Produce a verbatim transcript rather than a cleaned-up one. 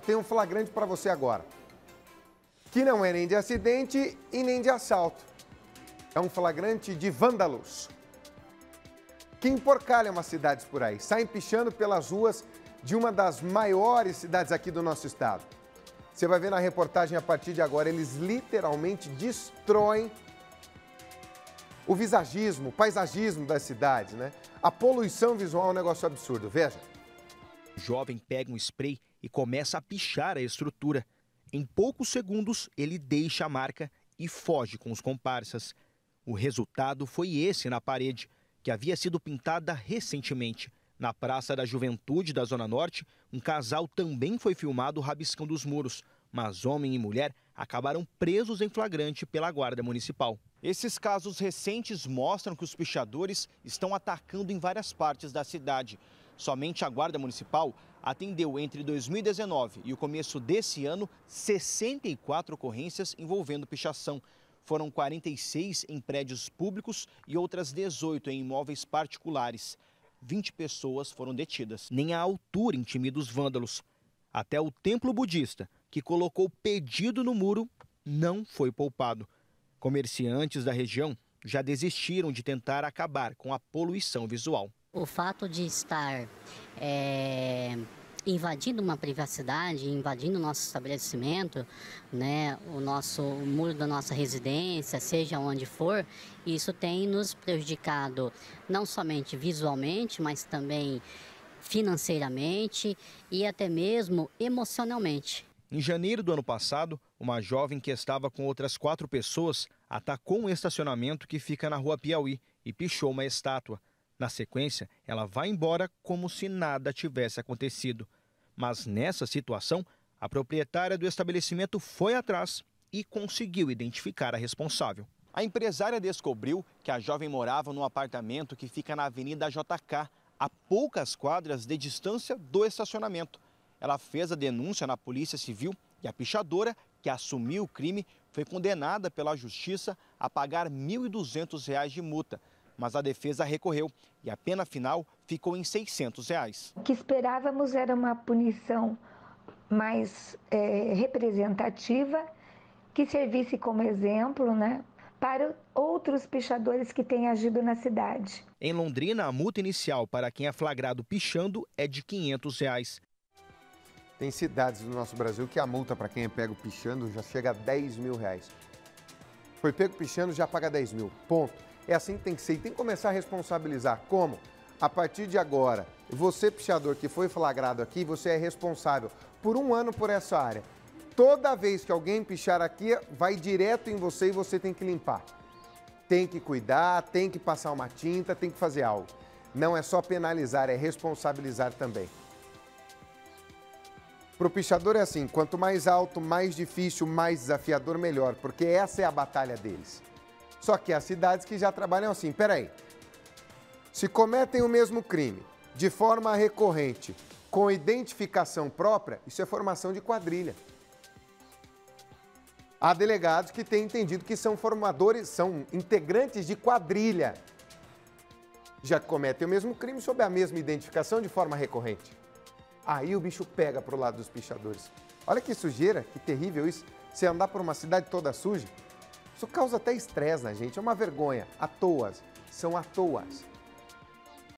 tem um flagrante para você agora, que não é nem de acidente e nem de assalto. É um flagrante de vândalos que emporcalham as cidades por aí, saem pichando pelas ruas de uma das maiores cidades aqui do nosso estado. Você vai ver na reportagem a partir de agora, eles literalmente destroem o visagismo, o paisagismo das cidades, né? A poluição visual é um negócio absurdo, veja. O jovem pega um spray e começa a pichar a estrutura. Em poucos segundos, ele deixa a marca e foge com os comparsas. O resultado foi esse na parede, que havia sido pintada recentemente. Na Praça da Juventude da Zona Norte, um casal também foi filmado rabiscando os muros, mas homem e mulher acabaram presos em flagrante pela Guarda Municipal. Esses casos recentes mostram que os pichadores estão atacando em várias partes da cidade. Somente a Guarda Municipal atendeu entre dois mil e dezenove e o começo desse ano sessenta e quatro ocorrências envolvendo pichação. Foram quarenta e seis em prédios públicos e outras dezoito em imóveis particulares. vinte pessoas foram detidas. Nem a altura intimida os vândalos. Até o templo budista, que colocou pedido no muro, não foi poupado. Comerciantes da região já desistiram de tentar acabar com a poluição visual. O fato de estar é, invadindo uma privacidade, invadindo o nosso estabelecimento, né, o nosso o muro da nossa residência, seja onde for, isso tem nos prejudicado não somente visualmente, mas também financeiramente e até mesmo emocionalmente. Em janeiro do ano passado, uma jovem que estava com outras quatro pessoas atacou um estacionamento que fica na Rua Piauí e pichou uma estátua. Na sequência, ela vai embora como se nada tivesse acontecido. Mas nessa situação, a proprietária do estabelecimento foi atrás e conseguiu identificar a responsável. A empresária descobriu que a jovem morava num apartamento que fica na Avenida J K, a poucas quadras de distância do estacionamento. Ela fez a denúncia na Polícia Civil e a pichadora, que assumiu o crime, foi condenada pela Justiça a pagar mil e duzentos reais de multa. Mas a defesa recorreu e a pena final ficou em seiscentos reais. O que esperávamos era uma punição mais é, representativa, que servisse como exemplo, né, para outros pichadores que têm agido na cidade. Em Londrina, a multa inicial para quem é flagrado pichando é de quinhentos reais. Tem cidades do nosso Brasil que a multa para quem é pego pichando já chega a dez mil reais. Foi pego pichando, já paga dez mil, ponto. É assim que tem que ser e tem que começar a responsabilizar. Como? A partir de agora, você, pichador, que foi flagrado aqui, você é responsável por um ano por essa área. Toda vez que alguém pichar aqui, vai direto em você e você tem que limpar. Tem que cuidar, tem que passar uma tinta, tem que fazer algo. Não é só penalizar, é responsabilizar também. Para o pichador é assim, quanto mais alto, mais difícil, mais desafiador, melhor, porque essa é a batalha deles. Só que há cidades que já trabalham assim, peraí, se cometem o mesmo crime de forma recorrente, com identificação própria, isso é formação de quadrilha. Há delegados que têm entendido que são formadores, são integrantes de quadrilha. Já cometem o mesmo crime sob a mesma identificação de forma recorrente. Aí o bicho pega pro lado dos pichadores. Olha que sujeira, que terrível isso. Você andar por uma cidade toda suja, isso causa até estresse na gente, é uma vergonha. À toas, são à toas.